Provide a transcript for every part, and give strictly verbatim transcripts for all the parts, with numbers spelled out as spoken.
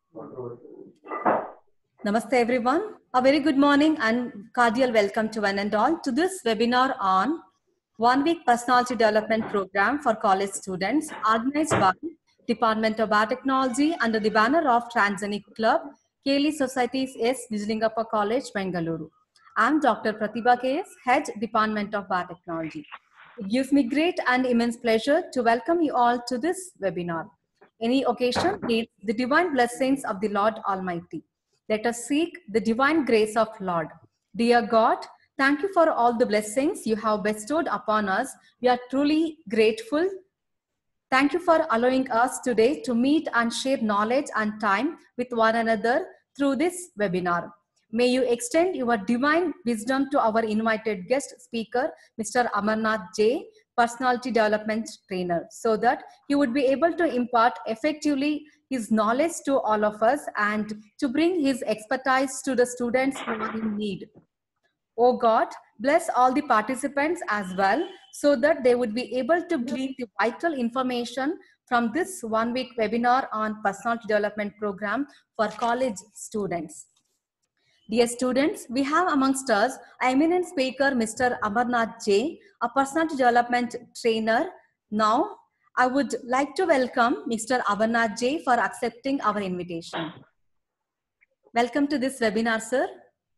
Namaste everyone. A very good morning and cordial welcome to one and all to this webinar on one week personality development program for college students organized by Department of Biotechnology under the banner of Transgenic Club, K L E Societies S. Nijlingappa College, Bengaluru. I'm Doctor Pratibha K S, Head Department of Biotechnology. It gives me great and immense pleasure to welcome you all to this webinar. Any occasion needs the divine blessings of the Lord Almighty. Let us seek the divine grace of Lord. Dear God, thank you for all the blessings you have bestowed upon us. We are truly grateful. Thank you for allowing us today to meet and share knowledge and time with one another through this webinar. May you extend your divine wisdom to our invited guest speaker, Mister Amarnath J, Personality Development Trainer, so that he would be able to impart effectively his knowledge to all of us and to bring his expertise to the students who are in need. Oh God, bless all the participants as well so that they would be able to glean the vital information from this one week webinar on personality development program for college students. Dear students, we have amongst us an eminent speaker, Mister Amarnath J, a personality development trainer. Now, I would like to welcome Mister Amarnath J for accepting our invitation. Welcome to this webinar, sir.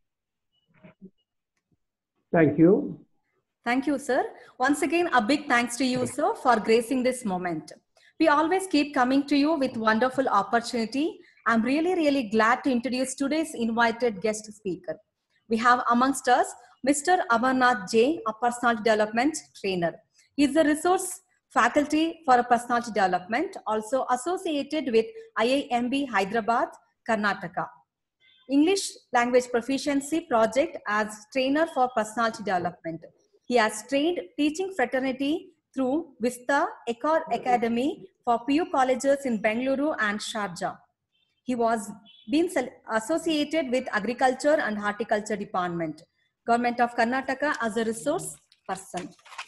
Thank you. Thank you, sir. Once again, a big thanks to you, sir, for gracing this moment. We always keep coming to you with wonderful opportunity. I'm really, really glad to introduce today's invited guest speaker. We have amongst us Mister Amarnath J, a personality development trainer. He is a resource faculty for personality development, also associated with I I M B Hyderabad, Karnataka. English language proficiency project as trainer for personality development. He has trained teaching fraternity through Vista Ecor Academy for P U colleges in Bengaluru and Sharjah. He was been associated with Agriculture and Horticulture Department, Government of Karnataka as a resource person.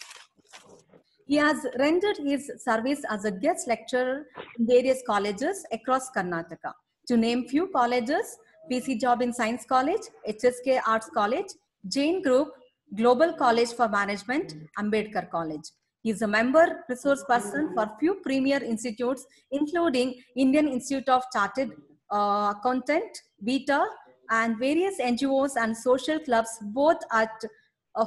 He has rendered his service as a guest lecturer in various colleges across Karnataka. To name few colleges, P C Job in Science College, H S K Arts College, Jain Group, Global College for Management, Ambedkar College. He is a member resource person for few premier institutes, including Indian Institute of Chartered uh, Accountant, Beta, and various N G Os and social clubs, both at uh,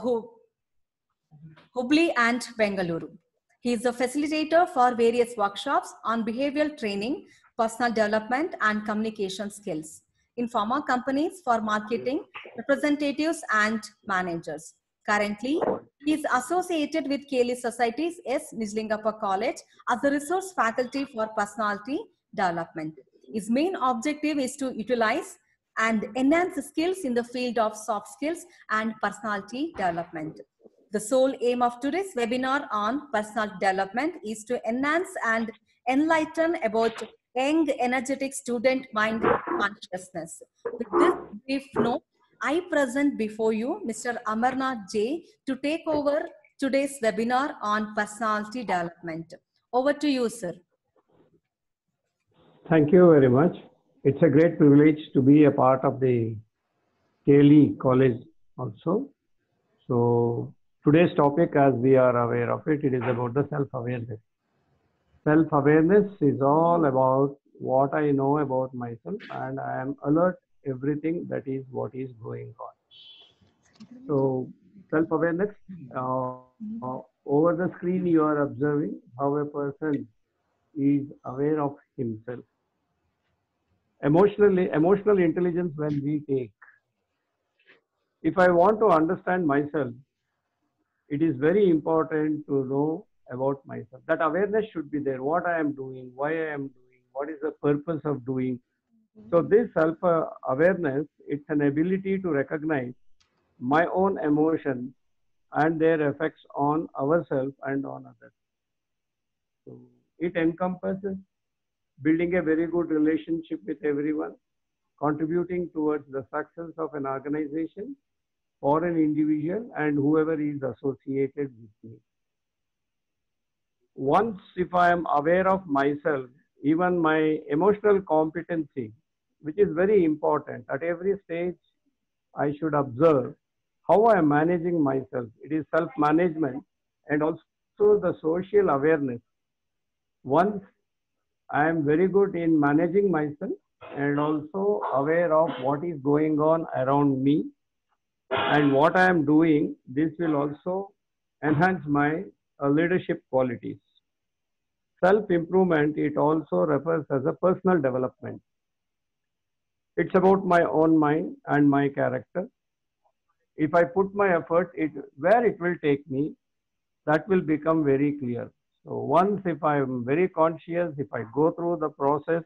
Hubli and Bengaluru. He is a facilitator for various workshops on behavioral training, personal development, and communication skills in pharma companies for marketing, representatives, and managers. Currently, he is associated with K L E Societies S. Nijlingappa College as a resource faculty for personality development. His main objective is to utilize and enhance skills in the field of soft skills and personality development. The sole aim of today's webinar on personal development is to enhance and enlighten about young, energetic student mind consciousness. With this brief note, I present before you Mister Amarnath J to take over today's webinar on personality development. Over to you, sir. Thank you very much. It's a great privilege to be a part of the K L E College also. So today's topic, as we are aware of it, it is about the self-awareness. Self-awareness is all about what I know about myself, and I am alert everything that is what is going on. So self-awareness, uh, uh, over the screen you are observing how a person is aware of himself. Emotionally, emotional intelligence when we take. If I want to understand myself, it is very important to know about myself. That awareness should be there. What I am doing, why I am doing, what is the purpose of doing. So this self-awareness, it's an ability to recognize my own emotions and their effects on ourselves and on others. So it encompasses building a very good relationship with everyone, contributing towards the success of an organization or an individual and whoever is associated with me. Once if I am aware of myself, even my emotional competency which is very important. At every stage, I should observe how I am managing myself. It is self-management and also the social awareness. Once I am very good in managing myself and also aware of what is going on around me and what I am doing, this will also enhance my uh, leadership qualities. Self-improvement, it also refers as a personal development. It's about my own mind and my character. If I put my effort, it, where it will take me, that will become very clear. So once if I am very conscious, if I go through the process,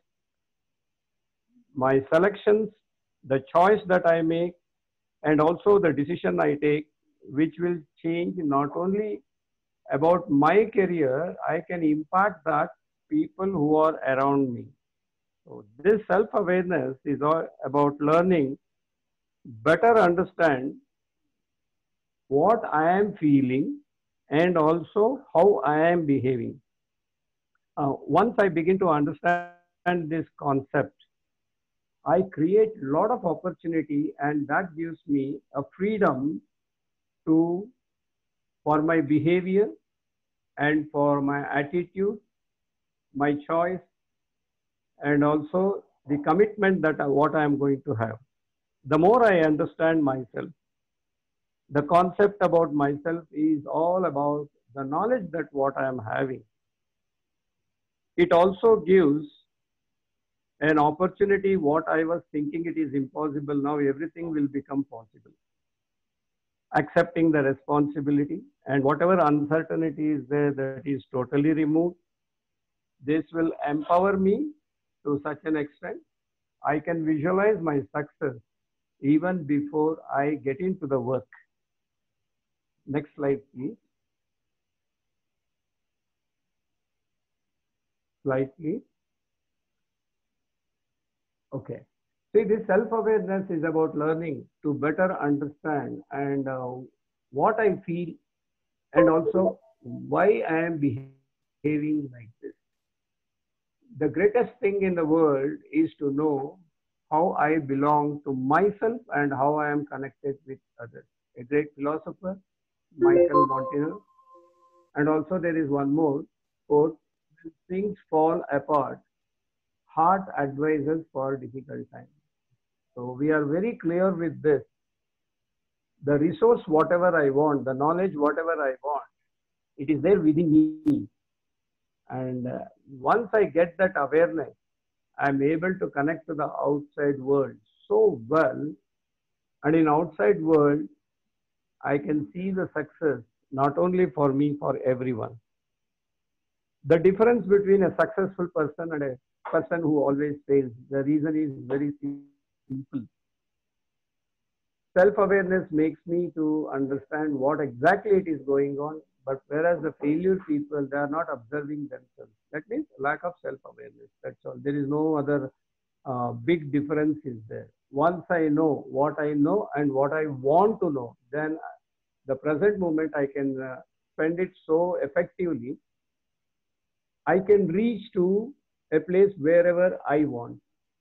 my selections, the choice that I make, and also the decision I take, which will change not only about my career, I can impact that people who are around me. So this self-awareness is all about learning, better understand what I am feeling and also how I am behaving. Uh, once I begin to understand this concept, I create a lot of opportunity, and that gives me a freedom to for my behavior and for my attitude, my choice, and also the commitment that I, what I am going to have. The more I understand myself, the concept about myself is all about the knowledge that what I am having. It also gives an opportunity. What I was thinking it is impossible, now everything will become possible. Accepting the responsibility and whatever uncertainty is there, that is totally removed. This will empower me to such an extent. I can visualize my success even before I get into the work. Next slide, please. Slide, please. Okay. See, this self-awareness is about learning to better understand and uh, what I feel and also why I am behaving like this. The greatest thing in the world is to know how I belong to myself and how I am connected with others. A great philosopher, Michael Montaigne, and also there is one more quote: when things fall apart, heart advises for difficult times. So we are very clear with this. The resource, whatever I want, the knowledge, whatever I want, it is there within me. And uh, once I get that awareness, I'm able to connect to the outside world so well. And in outside world, I can see the success, not only for me, for everyone. The difference between a successful person and a person who always fails, the reason is very simple. Self-awareness makes me to understand what exactly it is going on, but whereas the failure people, they are not observing themselves. That means lack of self-awareness. That's all. There is no other uh, big difference is there. Once I know what I know and what I want to know, then the present moment I can uh, spend it so effectively. I can reach to a place wherever I want.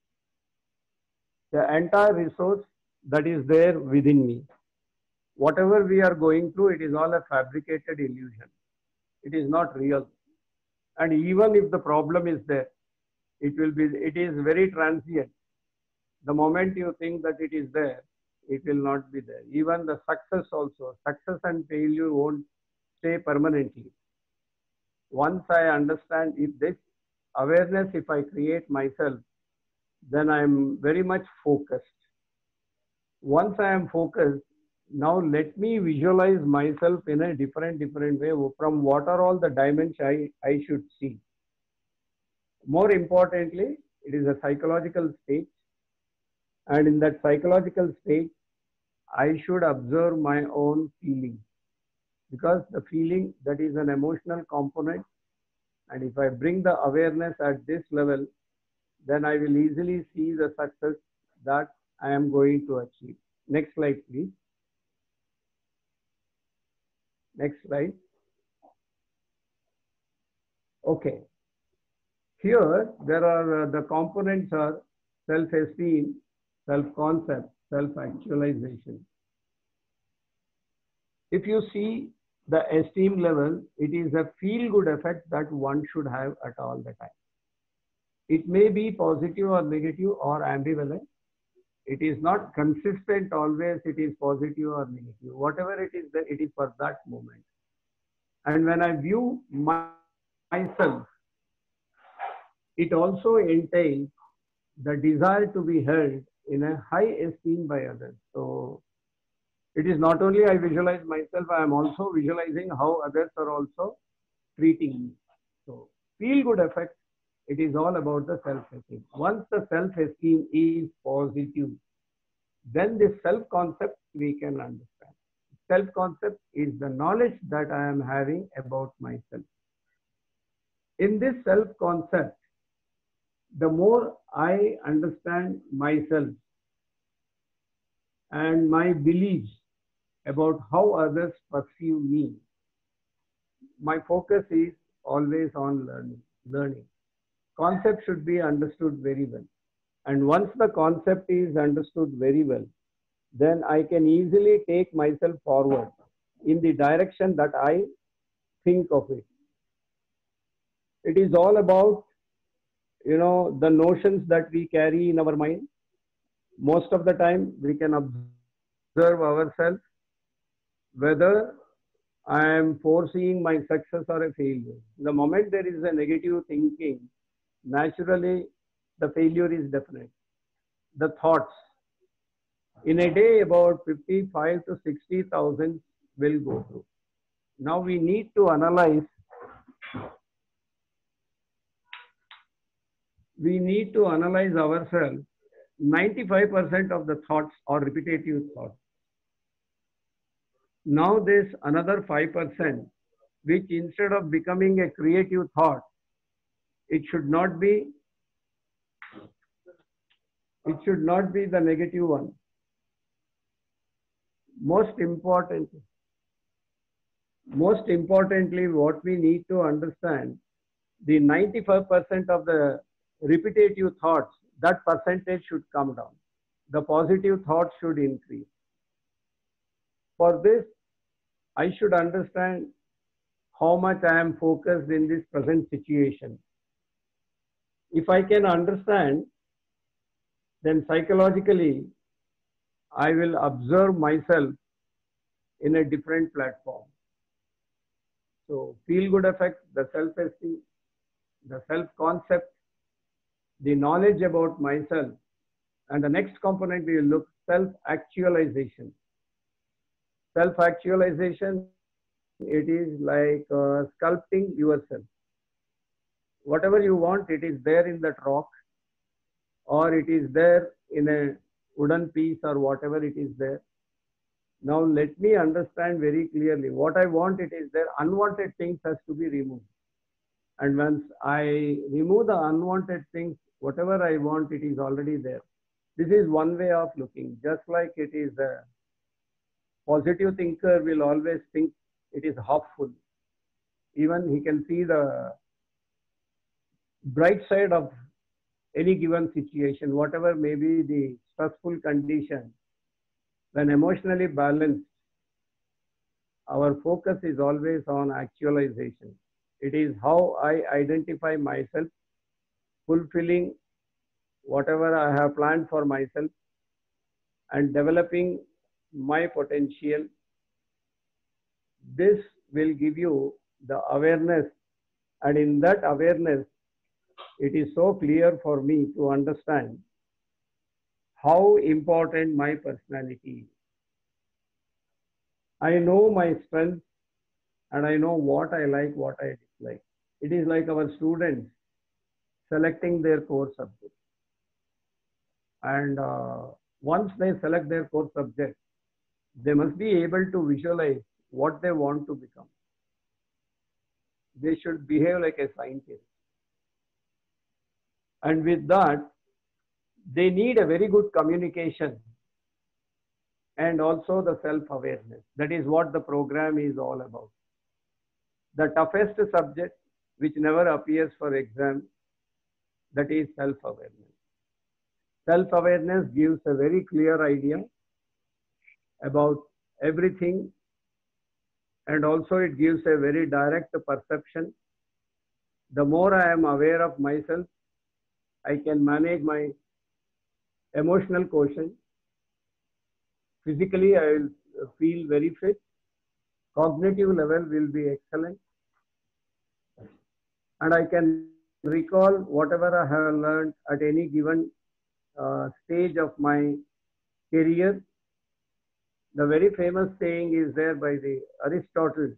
The entire resource that is there within me. Whatever we are going through, it is all a fabricated illusion. It is not real. And even if the problem is there, it will be, it is very transient. The moment you think that it is there, it will not be there. Even the success also, success and failure won't stay permanently. Once I understand, if this awareness, if I create myself, then I am very much focused. Once I am focused, now let me visualize myself in a different, different way from what are all the dimensions I, I should see. More importantly, it is a psychological state. And in that psychological state, I should observe my own feeling. Because the feeling, that is an emotional component. And if I bring the awareness at this level, then I will easily see the success that I am going to achieve. Next slide, please. Next slide. Okay. Here, there are uh, the components are self-esteem, self-concept, self-actualization. If you see the esteem level, it is a feel-good effect that one should have at all the time. It may be positive or negative or ambivalent. It is not consistent always, it is positive or negative. Whatever it is, it is for that moment. And when I view my, myself, it also entails the desire to be held in a high esteem by others. So it is not only I visualize myself, I am also visualizing how others are also treating me. So feel good effect, it is all about the self-esteem. Once the self-esteem is positive, then this self-concept we can understand. Self-concept is the knowledge that I am having about myself. In this self-concept, the more I understand myself and my beliefs about how others perceive me, my focus is always on learning. learning. Concept should be understood very well. And once the concept is understood very well, then I can easily take myself forward in the direction that I think of it. It is all about, you know, the notions that we carry in our mind. Most of the time we can observe ourselves whether I am foreseeing my success or a failure. The moment there is a negative thinking, naturally the failure is definite. The thoughts, in a day about fifty-five to sixty thousand will go through. Now we need to analyze, we need to analyze ourselves. ninety-five percent of the thoughts are repetitive thoughts. Now there's another five percent, which instead of becoming a creative thought, it should not be, it should not be the negative one. Most important, most importantly, what we need to understand, the ninety-five percent of the repetitive thoughts, that percentage should come down. The positive thoughts should increase. For this, I should understand how much I am focused in this present situation. If I can understand, then psychologically, I will observe myself in a different platform. So feel good effect, the self-esteem, the self-concept, the knowledge about myself, and the next component we will look self-actualization. Self-actualization, it is like uh, sculpting yourself. Whatever you want, it is there in that rock, or it is there in a wooden piece, or whatever it is there. Now let me understand very clearly. What I want, it is there. Unwanted things has to be removed. And once I remove the unwanted things, whatever I want, it is already there. This is one way of looking. Just like it is a positive thinker will always think it is half full. Even he can see the bright side of any given situation, whatever may be the stressful condition. When emotionally balanced, our focus is always on actualization. It is how I identify myself, fulfilling whatever I have planned for myself, and developing my potential. This will give you the awareness, and in that awareness, it is so clear for me to understand how important my personality is. I know my strengths and I know what I like, what I dislike. It is like our students selecting their core subject. And uh, once they select their core subject, they must be able to visualize what they want to become. They should behave like a scientist. And with that, they need a very good communication and also the self-awareness. That is what the program is all about. The toughest subject which never appears for exam, that is self-awareness. Self-awareness gives a very clear idea about everything, and also it gives a very direct perception. The more I am aware of myself, I can manage my emotional quotient. Physically, I will feel very fit. Cognitive level will be excellent. And I can recall whatever I have learned at any given uh, stage of my career. The very famous saying is there by the Aristotle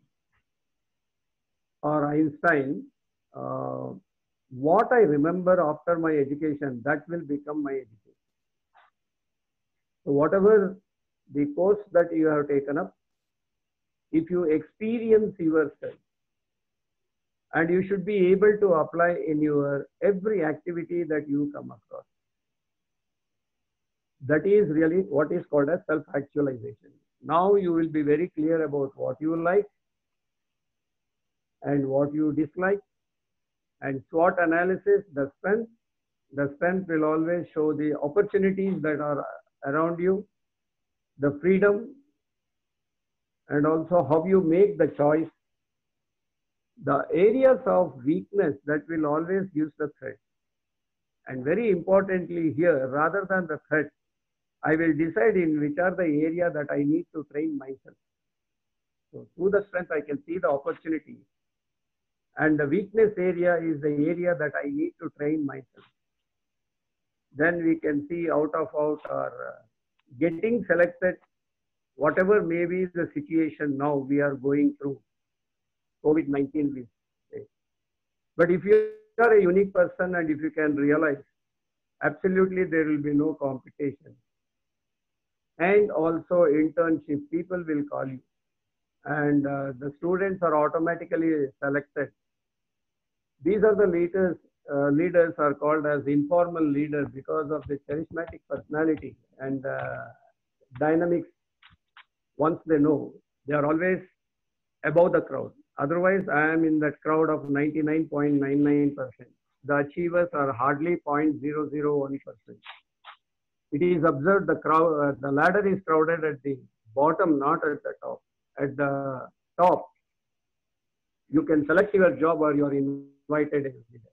or Einstein, uh, what I remember after my education, that will become my education. So whatever the course that you have taken up, if you experience yourself, and you should be able to apply in your every activity that you come across. That is really what is called as self-actualization. Now you will be very clear about what you like and what you dislike. And SWOT analysis, the strength, the strength will always show the opportunities that are around you, the freedom, and also how you make the choice. The areas of weakness that will always give the threat. And very importantly here, rather than the threat, I will decide in which are the area that I need to train myself. So through the strength, I can see the opportunity. And the weakness area is the area that I need to train myself. Then we can see out of out or uh, getting selected, whatever may be the situation now we are going through, COVID nineteen we say. But if you are a unique person and if you can realize, absolutely there will be no competition. And also internship, people will call you. And uh, the students are automatically selected. These are the leaders, uh, leaders are called as informal leaders because of the charismatic personality and uh, dynamics. Once they know, they are always above the crowd. Otherwise, I am in that crowd of ninety-nine point nine nine percent. The achievers are hardly zero point zero zero one percent. It is observed the crowd, uh, the ladder is crowded at the bottom, not at the top. At the top, you can select your job or you are invited every day.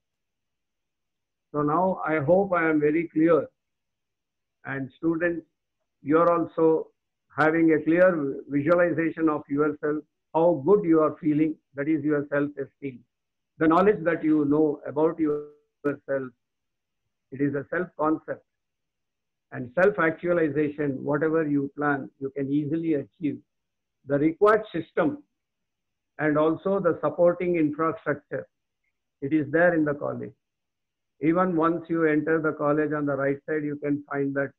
So now I hope I am very clear. And students, you are also having a clear visualization of yourself, how good you are feeling, that is your self-esteem. The knowledge that you know about yourself, it is a self-concept. And self-actualization, whatever you plan, you can easily achieve. The required system and also the supporting infrastructure, it is there in the college. Even once you enter the college on the right side, you can find that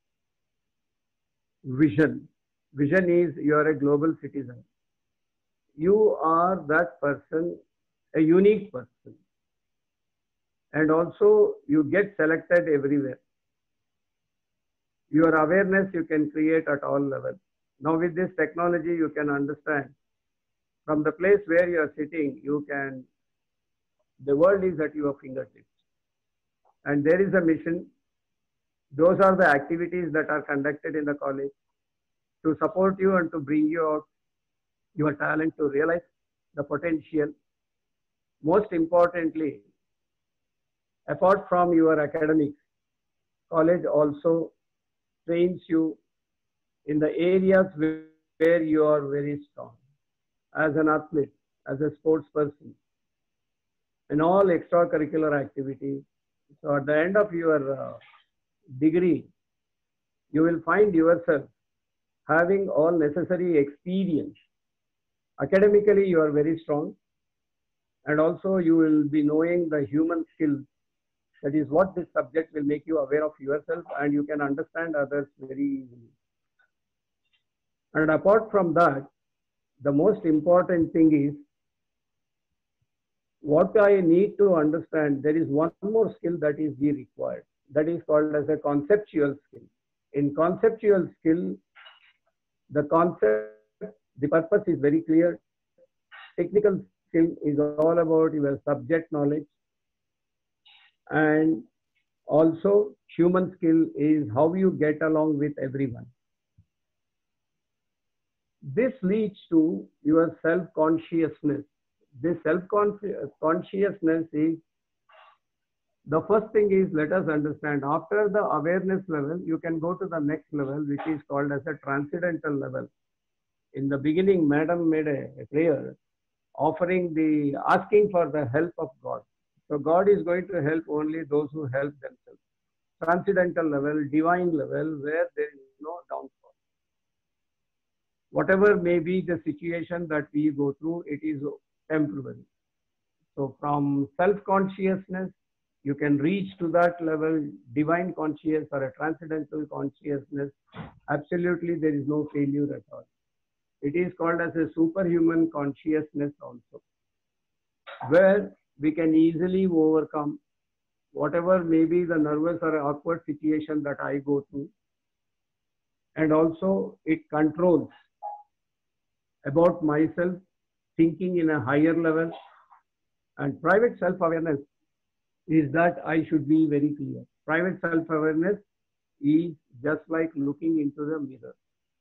vision. Vision is you are a global citizen. You are that person, a unique person. And also you get selected everywhere. Your awareness you can create at all levels. Now with this technology, you can understand from the place where you are sitting, you can, the world is at your fingertips. And there is a mission. Those are the activities that are conducted in the college to support you and to bring you out your talent, to realize the potential. Most importantly, apart from your academics, college also trains you in the areas where you are very strong, as an athlete, as a sports person, in all extracurricular activities. So at the end of your uh, degree, you will find yourself having all necessary experience. Academically, you are very strong, and also you will be knowing the human skills. That is what this subject will make you aware of yourself, and you can understand others very easily. And apart from that, the most important thing is what I need to understand. There is one more skill that is be required. That is called as a conceptual skill. In conceptual skill, the concept, the purpose is very clear. Technical skill is all about your subject knowledge. And Also, human skill is how you get along with everyone. This leads to your self-consciousness. This self-consciousness is, the first thing is, let us understand, after the awareness level, you can go to the next level, which is called as a transcendental level. In the beginning, Madam made a, a prayer offering the, asking for the help of God. So God is going to help only those who help themselves. Transcendental level, divine level, where there is no downfall. Whatever may be the situation that we go through, it is temporary. So from self-consciousness, you can reach to that level, divine consciousness or a transcendental consciousness. Absolutely, there is no failure at all. It is called as a superhuman consciousness also, where we can easily overcome whatever may be the nervous or awkward situation that I go through. And also it controls about myself, thinking in a higher level. And private self-awareness is that I should be very clear. Private self-awareness is just like looking into the mirror.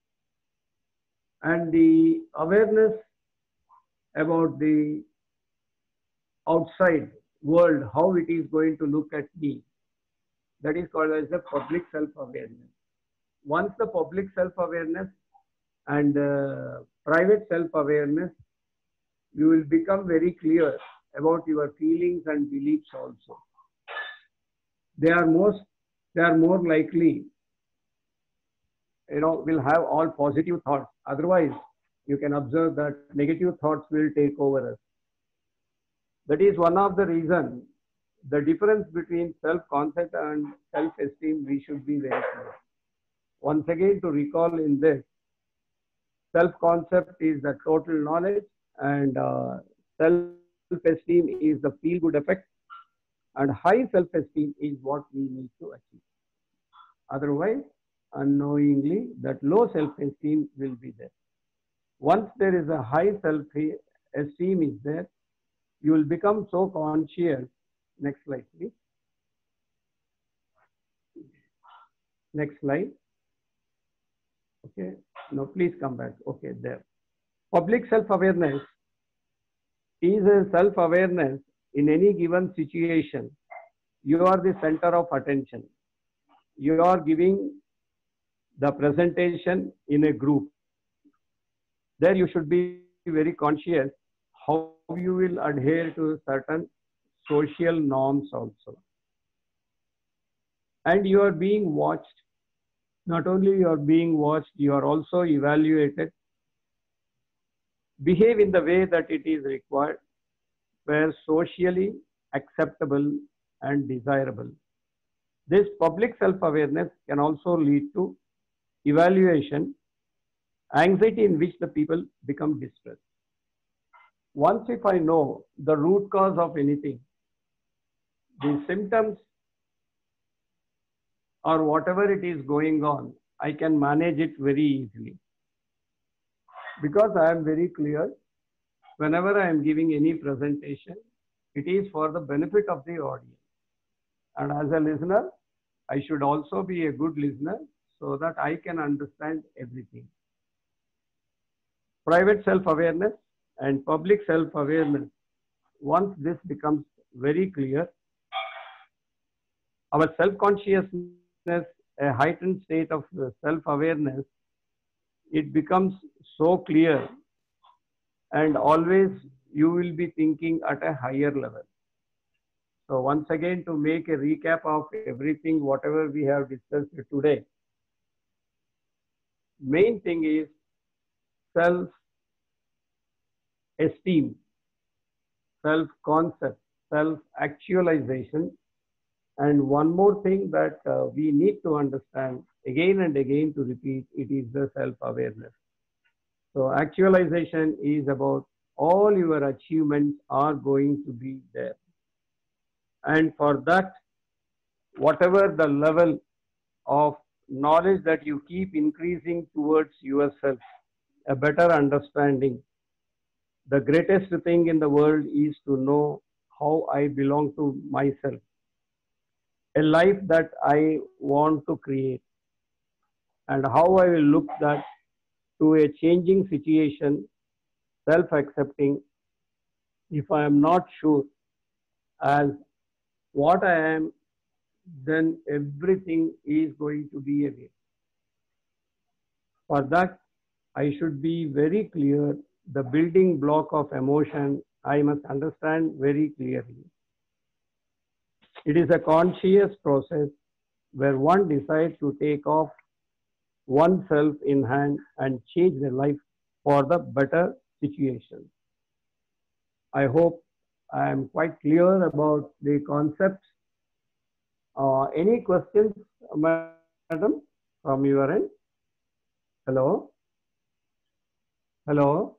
And the awareness about the outside world, how it is going to look at me, that is called as the public self-awareness. Once the public self-awareness and uh, private self-awareness, you will become very clear about your feelings and beliefs also. They are most, they are more likely, you know, will have all positive thoughts. Otherwise, you can observe that negative thoughts will take over us. That is one of the reasons, the difference between self-concept and self-esteem, we should be very clear. Once again, to recall in this, self-concept is the total knowledge, and uh, self-esteem is the feel-good effect, and high self-esteem is what we need to achieve. Otherwise, unknowingly, that low self-esteem will be there. Once there is a high self-esteem is there, you will become so conscious. Next slide, please. Next slide. Okay, now please come back. Okay, there. Public self-awareness is a self-awareness in any given situation. You are the center of attention. You are giving the presentation in a group. There you should be very conscious how you will adhere to certain social norms also. And you are being watched. Not only you are being watched, you are also evaluated. Behave in the way that it is required, where socially acceptable and desirable. This public self-awareness can also lead to evaluation, anxiety in which the people become distressed. Once if I know the root cause of anything, the symptoms or whatever it is going on, I can manage it very easily. Because I am very clear, whenever I am giving any presentation, it is for the benefit of the audience. And as a listener, I should also be a good listener so that I can understand everything. Private self-awareness and public self-awareness, once this becomes very clear, our self-consciousness, a heightened state of self-awareness, it becomes so clear, and always you will be thinking at a higher level. So once again, to make a recap of everything, whatever we have discussed today, main thing is self-esteem, self-concept, self-actualization. And one more thing that uh, we need to understand again and again to repeat, it is the self-awareness. So actualization is about all your achievements are going to be there. And for that, whatever the level of knowledge that you keep increasing towards yourself, a better understanding. The greatest thing in the world is to know how I belong to myself. a life that I want to create, and how I will look that to a changing situation, self-accepting, if I am not sure as what I am, then everything is going to be a waste. For that, I should be very clear the building block of emotion. I must understand very clearly. It is a conscious process where one decides to take off oneself in hand and change their life for the better situation. I hope I am quite clear about the concepts. Uh, any questions, madam, from your end? Hello? Hello?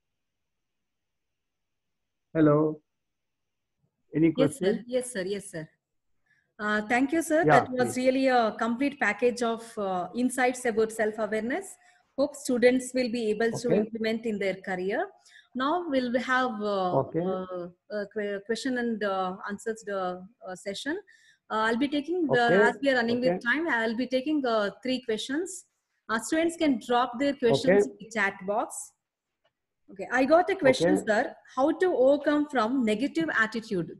Hello? Any Yes, questions? sir. Yes, sir. Yes, sir. Uh, thank you, sir. Yeah, That was please. really a complete package of uh, insights about self-awareness. Hope students will be able to Okay. implement in their career. Now we'll have uh, Okay. uh, a que- question and uh, answers the uh, session. Uh, I'll be taking the, Okay. as we are running Okay. with time, I'll be taking uh, three questions. Uh, students can drop their questions Okay. in the chat box. Okay, I got a question, Okay. sir. How to overcome from negative attitude?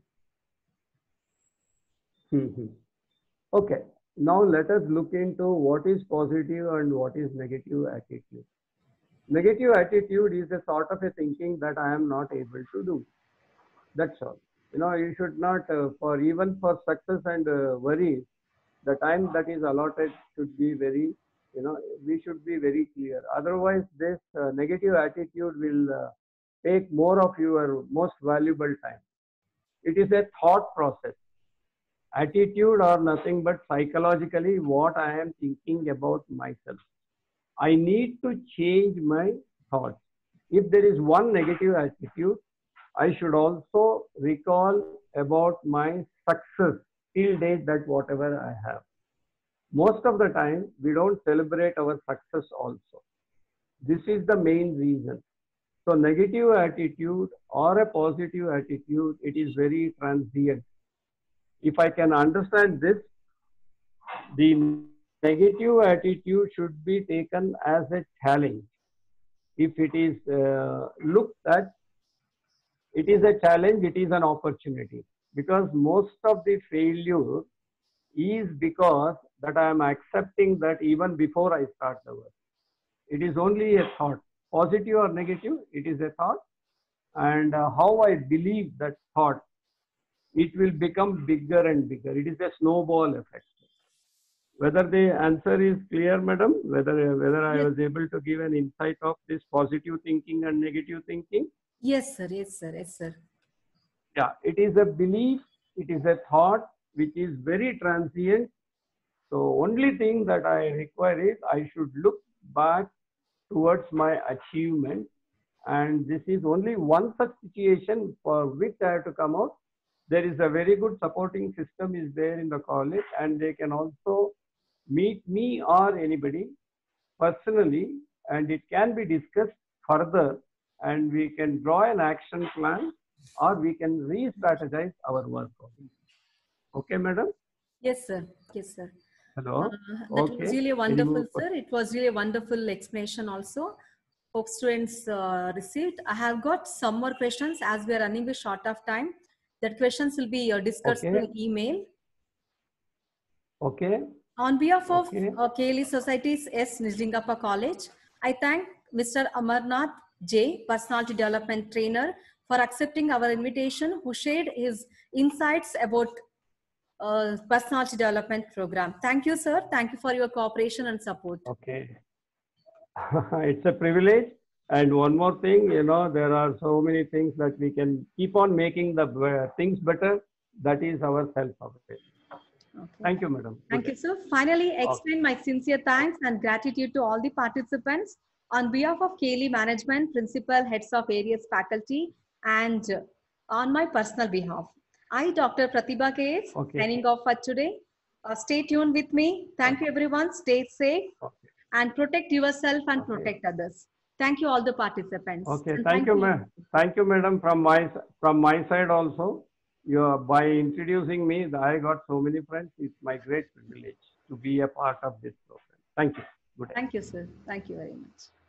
Mhm. Okay. Now let us look into what is positive and what is negative attitude. Negative attitude is a sort of a thinking that I am not able to do. That's all. You know, you should not, uh, for even for success and uh, worries, the time that is allotted should be very, you know, we should be very clear. Otherwise, this uh, negative attitude will uh, take more of your most valuable time. It is a thought process. Attitude or nothing but psychologically what I am thinking about myself. I need to change my thoughts. If there is one negative attitude, I should also recall about my success till date that whatever I have. Most of the time, we don't celebrate our success also. This is the main reason. So negative attitude or a positive attitude, it is very transient. If I can understand this, the negative attitude should be taken as a challenge. If it is uh, looked at, it is a challenge, it is an opportunity. Because most of the failure is because that I am accepting that even before I start the work. It is only a thought, positive or negative, it is a thought. And uh, how I believe that thought, it will become bigger and bigger. It is a snowball effect. Whether the answer is clear, madam, whether, whether I Yes. was able to give an insight of this positive thinking and negative thinking? Yes, sir. Yes, sir. Yes, sir. Yeah, it is a belief, it is a thought which is very transient. So only thing that I require is I should look back towards my achievement, and this is only one such situation for which I have to come out. There is a very good supporting system is there in the college, and they can also meet me or anybody personally, and it can be discussed further, and we can draw an action plan, or we can re-strategize our work. Okay, madam? Yes, sir. Yes, sir. Hello? Uh, that was Okay. really Any more wonderful, questions? sir. It was really a wonderful explanation also. Hope students uh, received. I have got some more questions as we are running a short of time. That questions will be uh, discussed Okay. through email. Okay. On behalf of Okay. uh, K L E Society's S. Nijlingappa College, I thank Mister Amarnath J, Personality Development Trainer, for accepting our invitation, who shared his insights about uh, Personality Development Program. Thank you, sir. Thank you for your cooperation and support. Okay. It's a privilege. And one more thing, you know, there are so many things that we can keep on making the uh, things better. That is our self-awareness. Okay. Thank you, madam. Thank Good you, day. sir. Finally, Okay. extend my sincere thanks and gratitude to all the participants on behalf of K L E management, principal, heads of various faculty, and uh, on my personal behalf. I, Doctor Pratibha K S, Okay. signing off for today. Uh, stay tuned with me. Thank you, everyone. Stay safe Okay. and protect yourself and Okay. protect others. Thank you, all the participants. Okay. And Thank you, you. ma'am. Thank you, madam. From my from my side also, you are, by introducing me, I got so many friends. It's my great privilege to be a part of this program. Thank you. Good day. Thank you, sir. Thank you very much.